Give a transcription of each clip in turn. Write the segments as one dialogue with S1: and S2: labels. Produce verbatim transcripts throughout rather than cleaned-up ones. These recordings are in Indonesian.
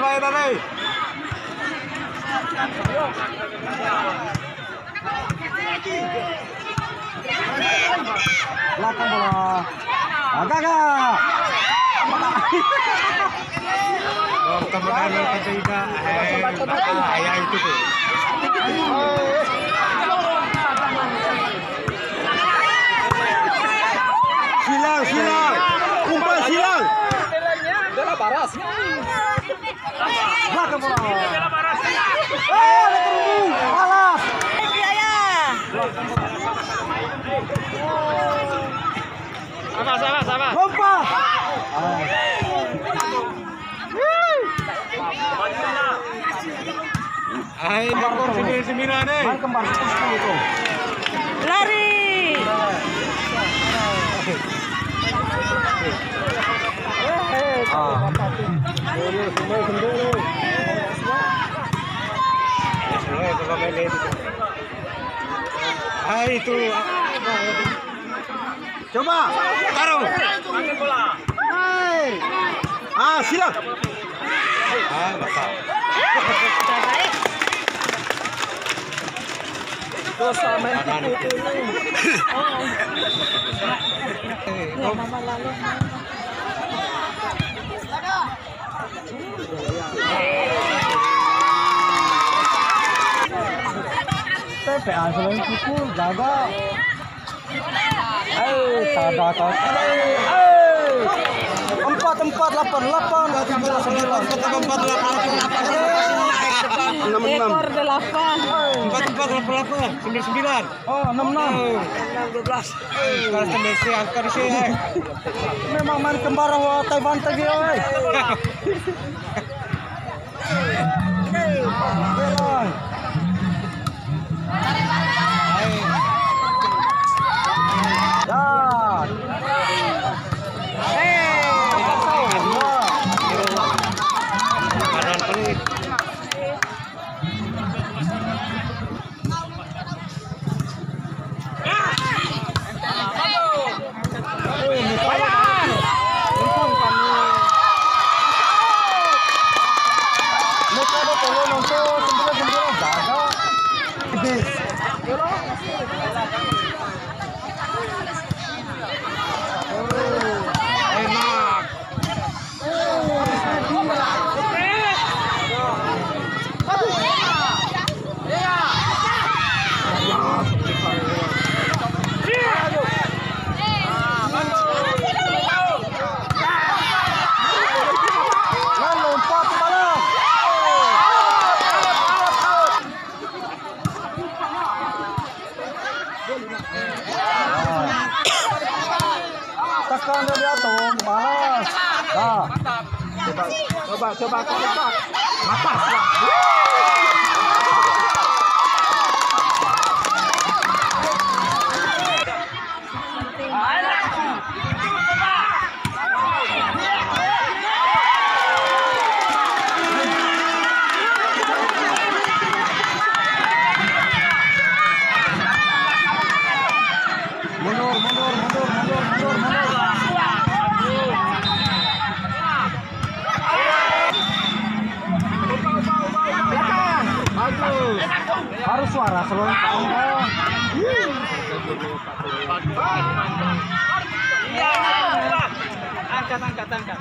S1: mulai tadi. Belakang bola. Agak agak. Oh, kemudian ketiga, eh, ayah itu tuh. Silang, silang, umpan silang. Bela baras. Belakang bola. Eh, terus, balas. Sabar, sabar, sabar. Lompat. Hai, kembar sembilan sembilan nih. Main kembar sepuluh itu. Lari. Ah. Hai itu. Coba taruh. Hai. Ah, siap. Ah, bapak. Dosa main itu. Oh, mama lalu. P A selain itu jaga. Ayo, tada tada. Empat empat delapan delapan. Sembilan sembilan empat delapan delapan. Enam enam. Ekor delapan. Empat empat delapan delapan. Sembilan sembilan. Oh enam enam. Enam dua belas. Kalau tendensi angka di sini. Memang main kembar wa Taiwan tadi oi. Tekan dari atas, balas. Dah. Coba, coba, coba, coba. Matas lah. Mundur, mundur, mundur, mundur, mundur, mundur. Harus suara selontong. Iya, angkat, angkat, angkat.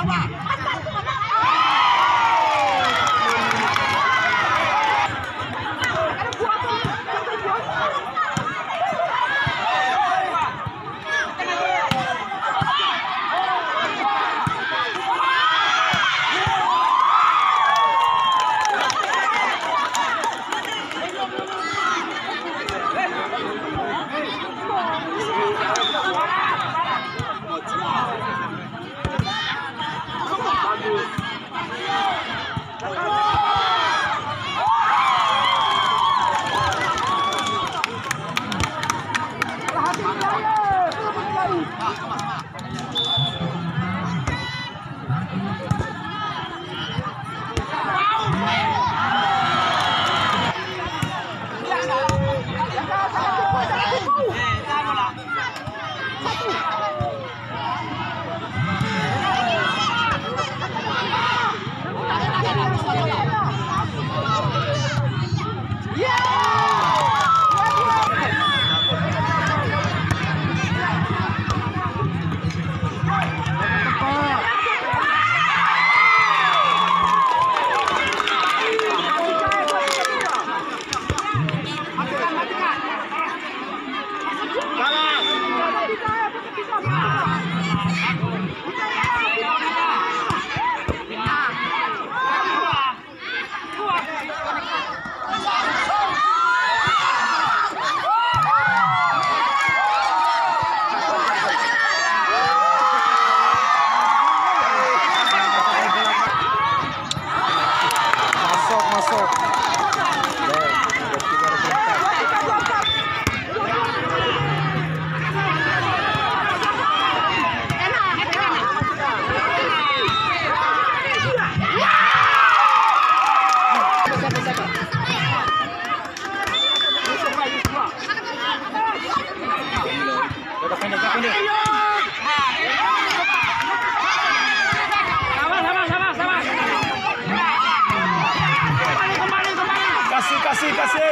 S2: Kasih, kasih.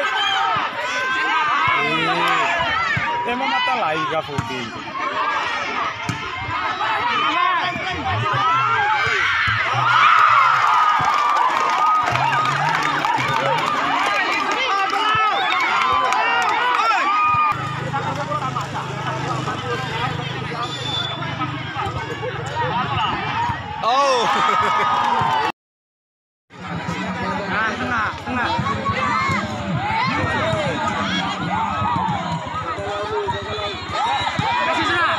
S2: Tema mata lain gak putih.
S1: Oh.
S2: Nah, tengah, tengah. Kasih sana.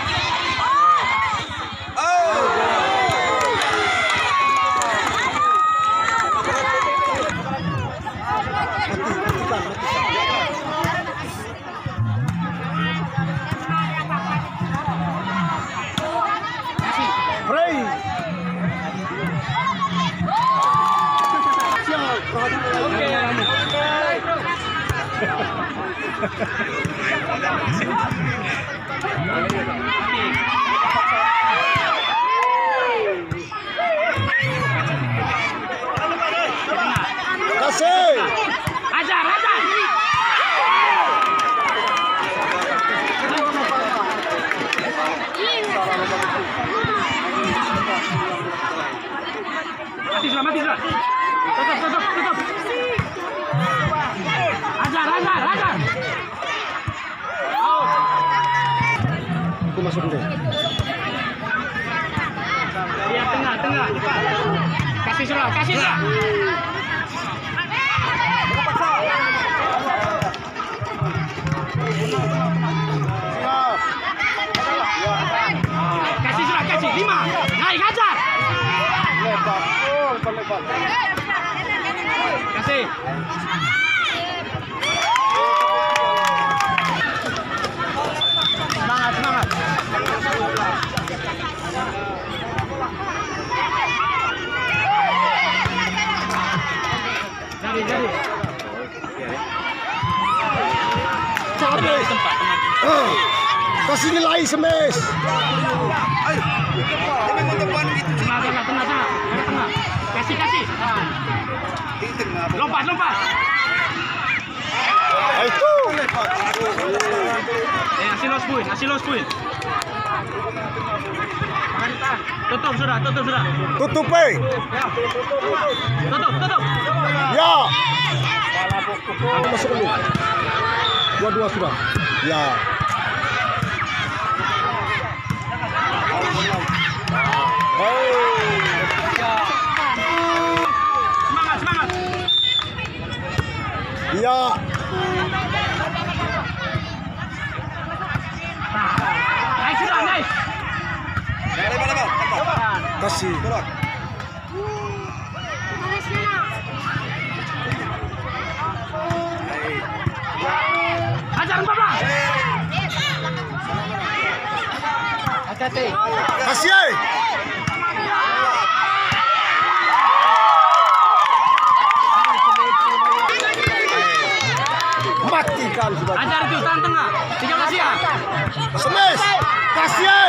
S1: Kasih.
S2: Ajar, ajar. Mati sudah, mati sudah. Tutup, tutup, tutup. Ajar, ajar, ajar.
S1: Aku masuk dulu.
S2: Dia tengah, tengah. Kasih sudah, kasih sudah. Kasih sudah, kasih lima. Naik, ajar.
S1: Lebar. Oh, lebar.
S2: Kasih. Semangat, semangat. Jadi, jadi.
S1: Capek. Oh, kasih nilai semes.
S2: Tengah, tengah, tengah, tengah. Tengah. Kasih, kasih. Lompat, lompat.
S1: Itu.
S2: Eh, nasi los point, nasi los point. Tutup sudah, tutup sudah.
S3: Tutup, eh.
S2: Tutup, tutup.
S3: Ya. Masuk dulu. Dua-dua sudah. Ya.
S2: Semangat, semangat.
S3: Ya.
S2: Nice sudah, nice.
S3: Kasih.
S2: Ajar Papa. Hati-hati.
S3: Kasih, eh. Matikan sudah.
S2: Ajar itu, tahan tengah. Tiga belas ya.
S3: Smash. Kasih, eh.